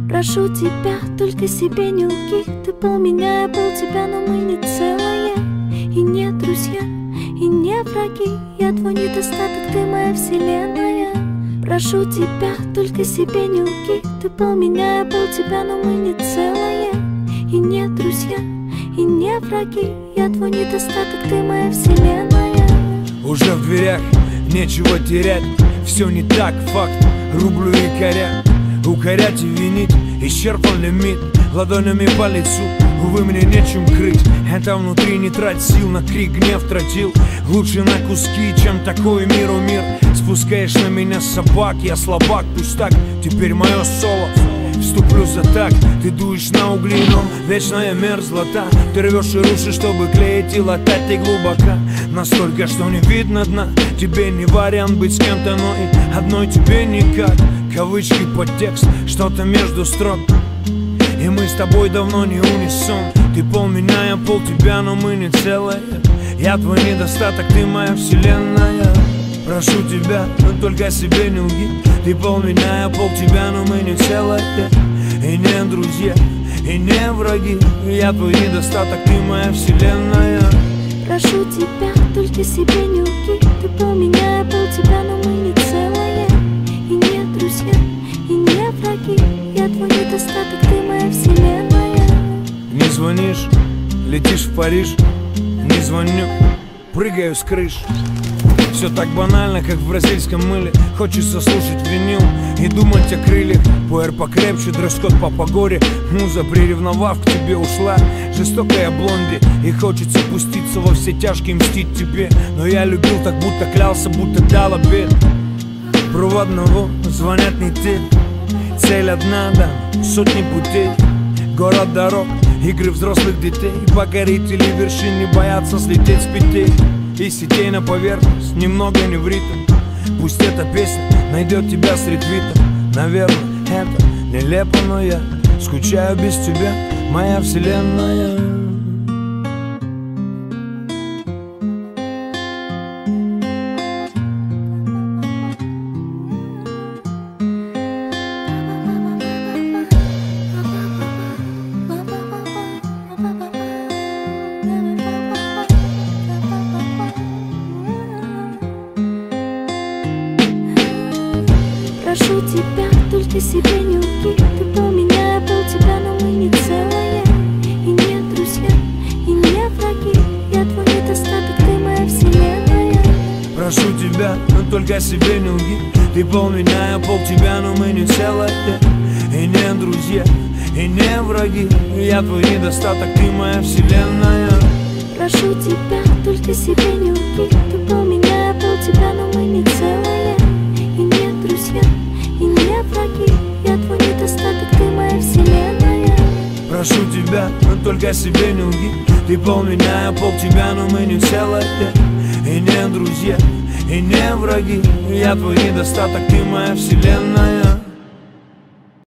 Прошу тебя, только себе не лги. Ты пол меня, я пол тебя, но мы не целые. И не друзья, и не враги. Я твой недостаток, ты моя вселенная. Прошу тебя, только себе не лги. Ты пол меня, я пол тебя, но мы не целые. И не друзья, и не враги. Я твой недостаток, ты моя вселенная. Уже в дверях, нечего терять. Все не так, факт, рублю и коря. Укорять и винить, исчерпан лимит. Ладонями по лицу, увы, мне нечем крыть. Это внутри не трать сил, на крик гнев тратил. Лучше на куски, чем такой миру мир. Спускаешь на меня собак, я слабак, пусть так. Теперь мое соло, вступлю за так. Ты дуешь на угли, но вечная мерзлота. Ты рвешь и рушишь, чтобы клеить и латать. Ты глубоко, настолько, что не видно дна. Тебе не вариант быть с кем-то, но и одной тебе никак. Кавычки, подтекст, что-то между строк. И мы с тобой давно не унисон. Ты пол меня, я пол тебя, но мы не целые. Я твой недостаток, ты моя вселенная. Прошу тебя, но только себе не лги. Ты пол меня, я пол тебя, но мы не целые. И не друзья, и не враги. Я твой недостаток, ты моя вселенная. Прошу тебя, только себе не лги. Ты пол меня, я пол тебя, но мы не целые. И не друзья, и не враги. Я твой недостаток, ты моя вселенная. Не звонишь, летишь в Париж. Не звоню, прыгаю с крыш. Все так банально, как в бразильском мыле. Хочется слушать винил и думать о крыльях. Пуэр покрепче, дресс-код по погоде. Муза, приревновав, к тебе ушла. Жестокая блонди, и хочется пуститься во все тяжкие, мстить тебе. Но я любил так, будто клялся, будто дал обет. Проводного звонят не те. Цель одна, да, сотни путей. Город дорог, игры взрослых детей. Покорители вершин не боятся слететь с петель. И сетей на поверхность, немного не в ритм. Пусть эта песня найдет тебя с ретвитом. Наверное, это нелепо, но я скучаю без тебя, моя вселенная. Прошу тебя, только себе не лги. Ты пол меня, я пол тебя, но мы не целые. И не друзья, и не враги. Я твой недостаток, ты моя вселенная. Прошу тебя, но только себе не лги. Ты пол меня, я пол тебя, но мы не целые. И не друзья, и не враги. Я твой недостаток, ты моя вселенная. Прошу тебя, только себе не лги. Ты пол меня, я пол тебя, но мы не целые. И не друзья, и не враги. Я твой недостаток, ты моя вселенная. Прошу тебя, но только себе не лги. Ты пол меня, я пол тебя, но мы не целые. И не друзья, и не враги. Я твой недостаток, ты моя вселенная.